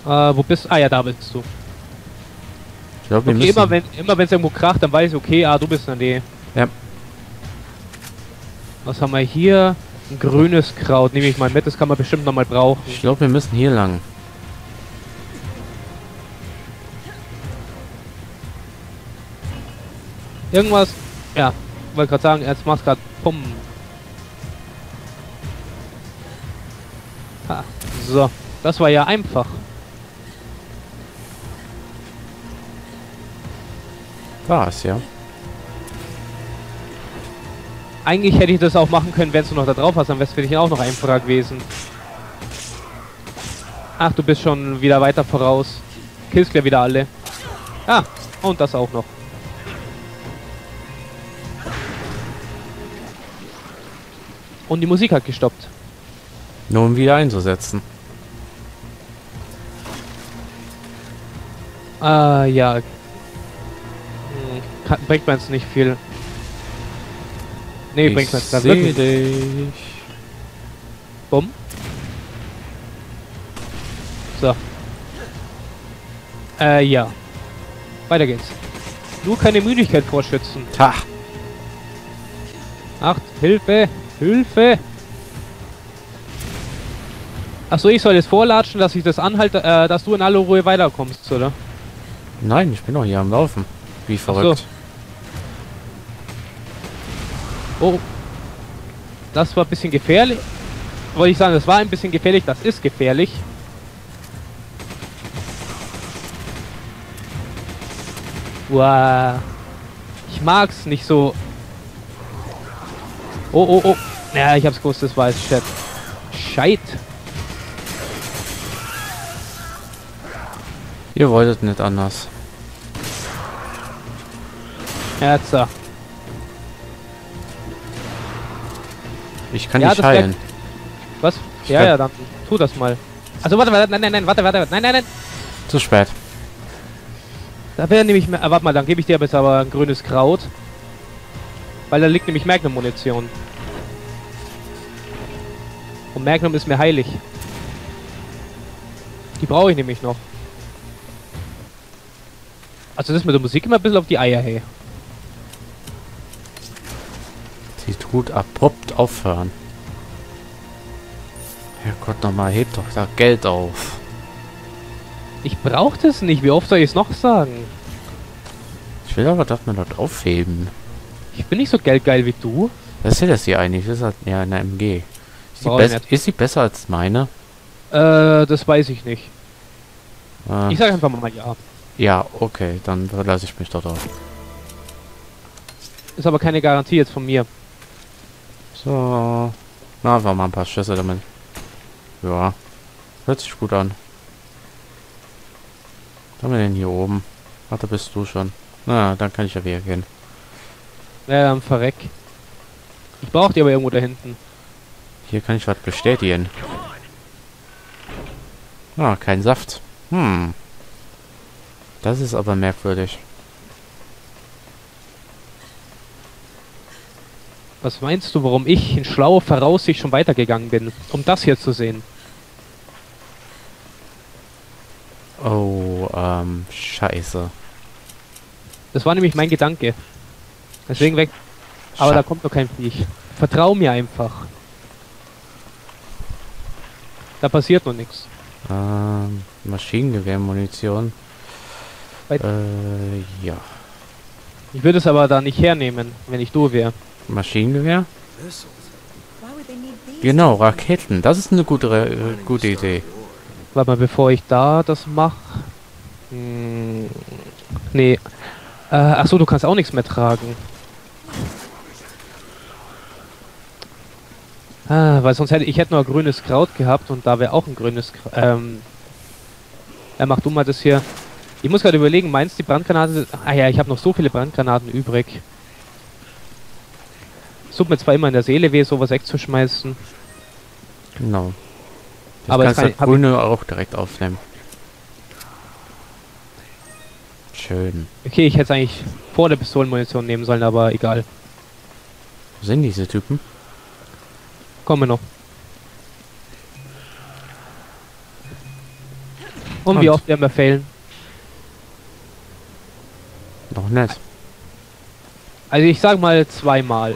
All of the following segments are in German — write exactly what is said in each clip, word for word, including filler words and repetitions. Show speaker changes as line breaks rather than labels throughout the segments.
Äh, wo bist du? Ah ja, da bist du.
Ich glaube, wir
Okay,
müssen...
immer wenn immer wenn es irgendwo kracht, dann weiß ich, okay, ah, du bist in der Nähe.
Ja.
Was haben wir hier? Ein grünes Kraut, nehme ich mal mit, das kann man bestimmt noch mal brauchen.
Ich glaube, wir müssen hier lang.
Irgendwas? Ja, wollte gerade sagen, jetzt machst gerade Pum. Ha, so, das war ja einfach.
War es, ja.
Eigentlich hätte ich das auch machen können, wenn du noch da drauf hast, dann wäre es für dich auch noch einfacher gewesen. Ach, du bist schon wieder weiter voraus. Killst ja wieder alle. Ah, und das auch noch. Und die Musik hat gestoppt.
Nur um wieder einzusetzen.
Ah, ja. Hm, kann, bringt mir jetzt nicht viel. Nee,
Ich
bringt mir jetzt nicht
seh
wirklich.
dich.
Bumm. So. Äh, ja. Weiter geht's. Nur keine Müdigkeit vorschützen.
Ha!
Acht, Hilfe! Hilfe! Achso, ich soll jetzt vorlatschen, dass ich das anhalte, äh, dass du in aller Ruhe weiterkommst, oder?
Nein, ich bin doch hier am Laufen. Wie verrückt.
Oh. Das war ein bisschen gefährlich. Wollte ich sagen, das war ein bisschen gefährlich, das ist gefährlich. Wow. Ich mag's nicht so. Oh, oh, oh. Ja, ich hab's gewusst, das war jetzt Chat. Scheit.
Ihr wolltet nicht anders.
Jetzt da.
Ich kann
Ja,
dich
das wär-
heilen.
Was?
Ich
Ja,
kann-
ja, dann tu das mal. Also warte, warte, nein, nein, nein, warte, warte, nein, nein, nein.
Zu spät.
Da wäre nämlich mehr. Äh, warte mal, dann gebe ich dir jetzt aber ein grünes Kraut. Weil da liegt nämlich Magnum-Munition. Und Magnum ist mir heilig. Die brauche ich nämlich noch. Also das mit der Musik immer ein bisschen auf die Eier, hey.
Sie tut abrupt aufhören. Herrgott, nochmal, hebt doch da Geld auf.
Ich brauche das nicht. Wie oft soll ich es noch sagen?
Ich will aber, dass wir dort aufheben.
Ich bin nicht so geldgeil wie du.
Was ist das hier eigentlich? Das ist halt ja eine M G. Ist die,
Brauch ich
bess-
nicht.
ist sie besser als meine?
Äh, das weiß ich nicht.
Äh,
Ich sage einfach mal ja.
ja, okay, dann verlasse ich mich dort auf.
Ist aber keine Garantie jetzt von mir.
So. Na, einfach mal ein paar Schüsse damit. Ja. Hört sich gut an. Was haben wir denn hier oben? Ach, da bist du schon. Na, dann kann ich ja wieder gehen.
Ja, dann verreck. Ich brauche die aber irgendwo da hinten.
Hier kann ich was bestätigen. Ah, kein Saft. Hm. Das ist aber merkwürdig.
Was meinst du, warum ich in schlauer Voraussicht schon weitergegangen bin? Um das hier zu sehen.
Oh, ähm, scheiße.
Das war nämlich mein Gedanke. Deswegen weg. Aber
Scha-
da kommt noch kein Viech. Vertrau mir einfach. Da passiert noch nichts.
Ähm, Maschinengewehrmunition.
Bei-
Äh, ja.
Ich würde es aber da nicht hernehmen, wenn ich du wäre.
Maschinengewehr?
Why would they need these?
Genau, Raketen. Das ist eine gute, äh, gute Idee.
Warte mal, bevor ich da das mache. Hm, nee. Äh, achso, du kannst auch nichts mehr tragen. Ah, weil sonst hätte ich hätte nur ein grünes Kraut gehabt und da wäre auch ein grünes Kraut. Ähm. Ja, mach du mal das hier. Ich muss gerade überlegen, meinst du die Brandgranate? Ah ja, ich habe noch so viele Brandgranaten übrig. Es tut mir zwar immer in der Seele weh, sowas wegzuschmeißen.
Genau. Das
Aber
kannst
das
du
kann- hab
grüne auch direkt aufnehmen. Schön.
Okay, ich hätte es eigentlich vor der Pistolenmunition nehmen sollen, aber egal.
Wo sind diese Typen?
Kommen wir noch. Und,
Und?
wie oft werden wir failen?
Noch nicht.
Also ich sag mal zweimal.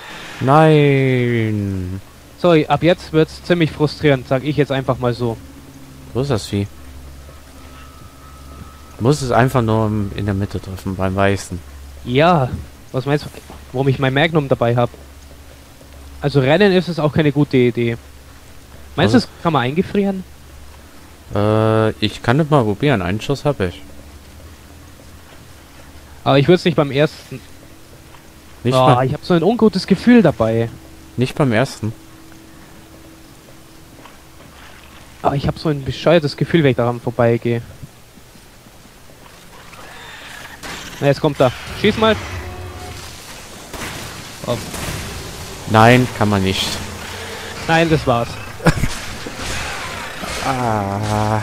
Nein.
Sorry, ab jetzt wird's ziemlich frustrierend, sag ich jetzt einfach mal so.
Wo ist das Vieh? Muss es einfach nur im- in der Mitte treffen, beim Weißen.
Ja, was meinst du, warum ich mein Magnum dabei habe? Also rennen ist es auch keine gute Idee. Meinst du,
Also-
das kann man eingefrieren?
Äh, ich kann das mal probieren. Einen Schuss habe ich.
Aber ich würde es nicht beim ersten...
Nicht,
Oh,
mal,
ich habe so ein ungutes Gefühl dabei.
nicht beim ersten.
Aber ich habe so ein bescheuertes Gefühl, wenn ich daran vorbeigehe. Na, jetzt kommt er. Schieß mal. Oh.
Nein, kann man nicht.
Nein, das war's.
Ah.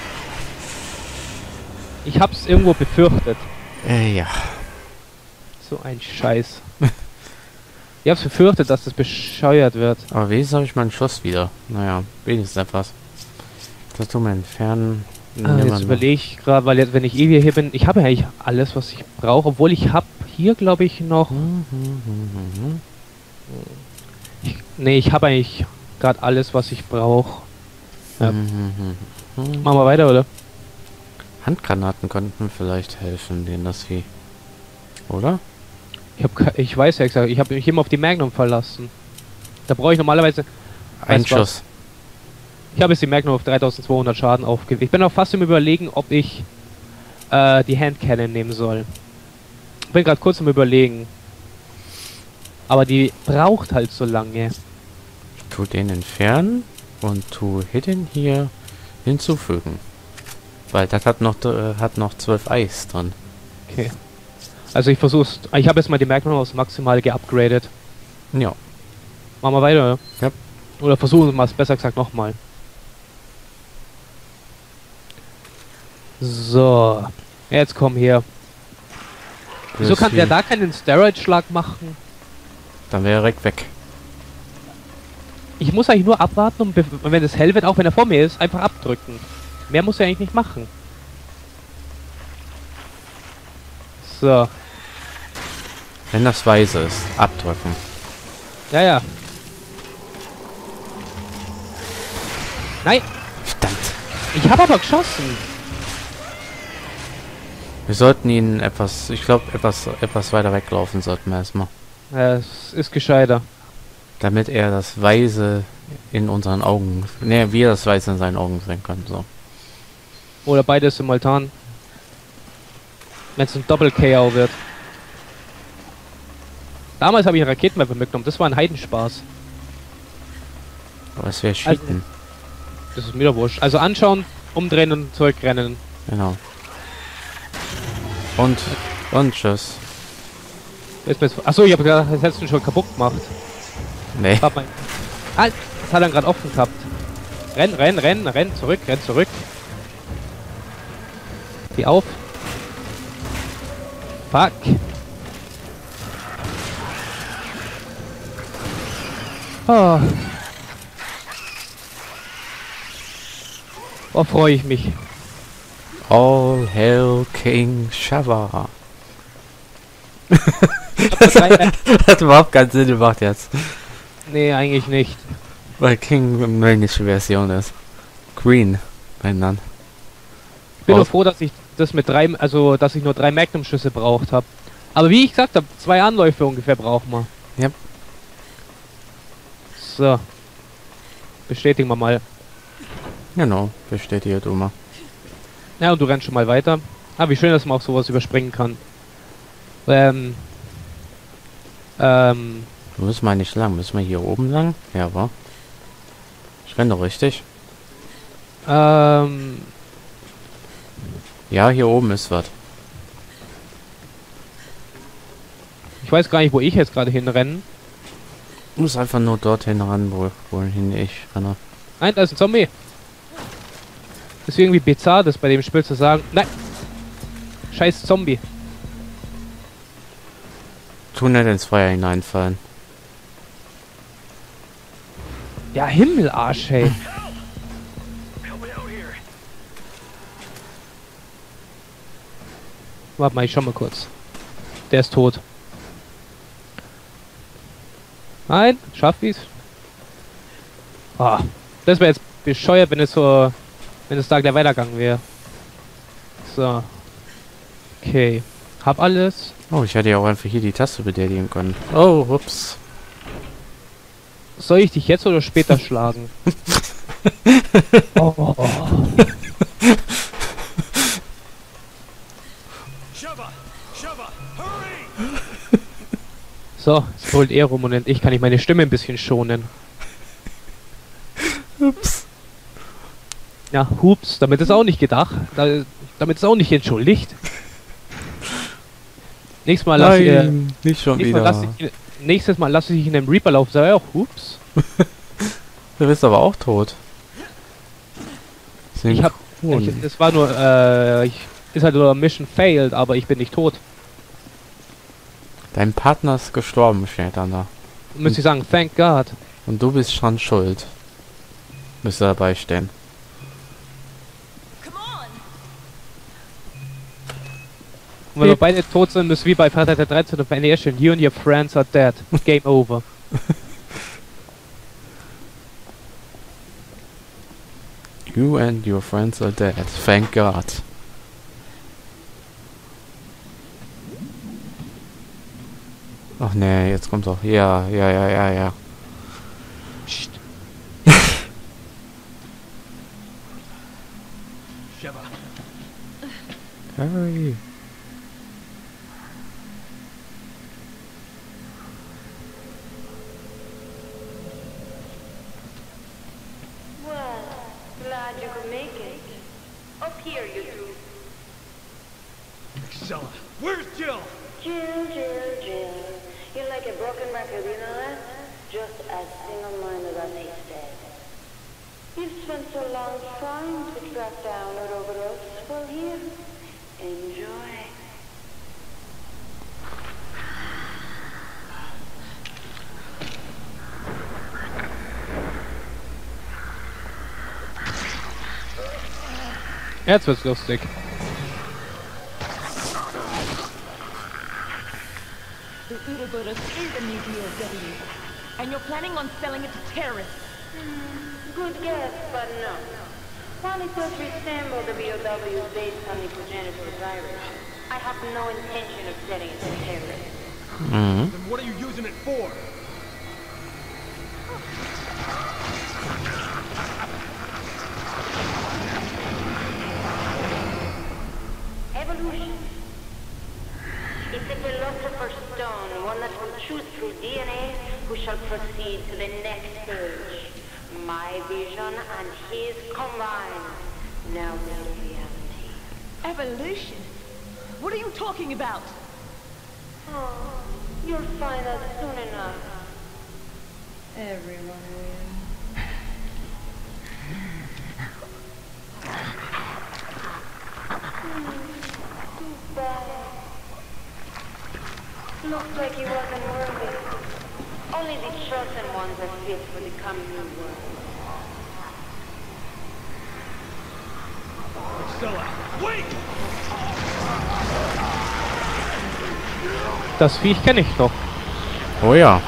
Ich hab's irgendwo befürchtet.
Äh, ja.
So ein Scheiß. Ich hab's befürchtet, dass das bescheuert wird.
Aber wenigstens habe ich meinen Schuss wieder. Naja, wenigstens etwas. Das tun wir entfernen.
Ah,
Nehmen wir
jetzt
noch.
überlege ich gerade, weil jetzt, wenn ich eh wieder hier bin, ich habe ja eigentlich alles, was ich brauche, obwohl ich habe hier, glaube ich, noch...
Mhm, mhm, mhm.
Ich, nee, ich habe eigentlich gerade alles, was ich brauche. Ja.
Mhm, mhm, mhm.
Machen wir weiter, oder?
Handgranaten könnten vielleicht helfen, denen das Vieh. Oder?
Ich, hab, ich weiß ja gesagt, ich habe mich immer auf die Magnum verlassen. Da brauche ich normalerweise...
Ein
Weißt du was?
Schuss.
Ich habe jetzt die Magnum auf dreitausendzweihundert Schaden aufgelegt. Ich bin auch fast im Überlegen, ob ich äh, die Handcannon nehmen soll. Bin gerade kurz im Überlegen. Aber die braucht halt so lange.
Tu den entfernen und tu Hidden hier hinzufügen. Weil das hat noch äh, hat noch zwölf Eis drin.
Okay. Also ich versuch's. Ich habe jetzt mal die Magnum aufs Maximale geupgradet.
Ja.
Machen wir weiter, oder?
Ja.
Oder versuchen wir es besser gesagt nochmal. So. Jetzt komm hier. Wieso
Das
kann der
Vieh-
da keinen Steroid-Schlag machen?
Dann wäre er direkt weg.
Ich muss eigentlich nur abwarten und bev- wenn es hell wird, auch wenn er vor mir ist, einfach abdrücken. Mehr muss er eigentlich nicht machen. So.
Wenn das Weiße ist, abdrücken.
Ja, ja. Nein,
Verdammt.
ich habe aber geschossen.
Wir sollten ihn etwas, ich glaube, etwas, etwas weiter weglaufen sollten wir erstmal.
Ja, es ist gescheiter.
Damit er das Weiße in unseren Augen, ne, wir das Weiße in seinen Augen sehen können, so.
Oder beides simultan. Wenn es ein Doppel-K O wird. Damals habe ich einen Raketenwerfer mitgenommen. Das war ein Heidenspaß.
Aber es wäre Cheaten.
Das ist mir doch wurscht. Also anschauen, umdrehen und zurückrennen.
Genau. Und, und tschüss.
Achso, ich habe gedacht, das hättest du schon kaputt gemacht.
Nee.
Warte mal. Ah, das hat er gerade offen gehabt. Renn, renn, renn, renn, zurück, renn, zurück. Geh auf. Fuck. Oh. Oh, freue ich mich.
All Hail King Shava.
Das drei-
Hat überhaupt keinen Sinn gemacht jetzt.
nee, eigentlich nicht.
Weil King eine englische Version ist. Green, wenn dann.
Ich bin
Oh.
nur froh, dass ich das mit drei, also dass ich nur drei Magnum-Schüsse braucht habe. Aber wie ich gesagt habe, zwei Anläufe ungefähr brauchen wir.
Yep.
So. Bestätigen wir mal.
Genau, bestätigt du mal.
Ja, und du rennst schon mal weiter. Ah, wie schön, dass man auch sowas überspringen kann. Ähm. Ähm.
Wo müssen wir nicht lang? Müssen wir hier oben lang? Ja, wa? Ich renne doch richtig.
Ähm.
Ja, hier oben ist was.
Ich weiß gar nicht, wo ich jetzt gerade hinrenne.
Du musst einfach nur dorthin ran, wo, wohin ich renne.
Nein, da ist ein Zombie. Ist irgendwie bizarr, das bei dem Spiel zu sagen. Nein! Scheiß Zombie.
Tu nicht ins Feuer hineinfallen.
Ja, Himmelarsch, hey. Warte mal, ich schau mal kurz. Der ist tot. Nein, schafft ich's? Ah, das wäre jetzt bescheuert, wenn es so, wenn es da gleich weitergegangen wäre. So. Okay. Hab alles.
Oh, ich hätte ja auch einfach hier die Taste betätigen können. Oh, ups.
Soll ich dich jetzt oder später schlagen? oh, oh, oh. So, es holt er rum und ich kann nicht meine Stimme ein bisschen schonen.
Ups.
Ja, hups, damit ist auch nicht gedacht. Da, damit ist auch nicht entschuldigt. Nächstes Mal lasse ich, äh,
Nein, nicht schon
nächstes Mal
wieder.
lass ich, nächstes Mal lasse ich in einem Reaper laufen. Sag ich auch, hups.
Du bist aber auch tot.
Ich hab, ich, es war nur, äh, ich, ist halt nur Mission failed, aber ich bin nicht tot.
Dein Partner ist gestorben, steht dann da.
Müsste ich sagen, thank God.
Und du bist schon schuld. Müsste dabei stehen.
Come on.
Und wenn wir beide tot sind, ist wie bei Freitag der dreizehnte auf N E S stehen. You and your friends are dead. Game over.
You and your friends are dead. Thank God. Ach nee, jetzt kommt doch. Ja, ja, ja, ja, ja.
Psst.
Harry.
Well, glad you could make it. Up here, you two.
Excella, where's Jill?
Jill, Jill, Jill. You're like a broken record, you know that? Just as single-minded as he's dead. You've spent so long trying to track down or over us. Well, here, enjoy.
Jetzt wird's lustig.
The Ouroboros is a new D O W, and you're planning on selling it to terrorists.
Good guess, but no. While it does resemble the B O W based on the progenitor virus, I have no intention of selling it to terrorists.
Mhm.
Then what are you using it for?
Evolution. It's a philosopher's stone, one that will choose through D N A who shall proceed to the next stage. My vision and his combined. Now made a reality.
Evolution? What are you talking about?
Oh, you'll find out soon enough. Everyone will. Too bad. Looks like he wasn't worthy. Only the chosen ones are fit for the coming new world.
Excella, wait!
Das Viech kenne ich doch.
Oh ja.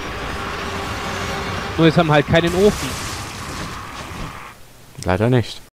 Nur jetzt haben wir halt keinen Ofen.
Leider nicht.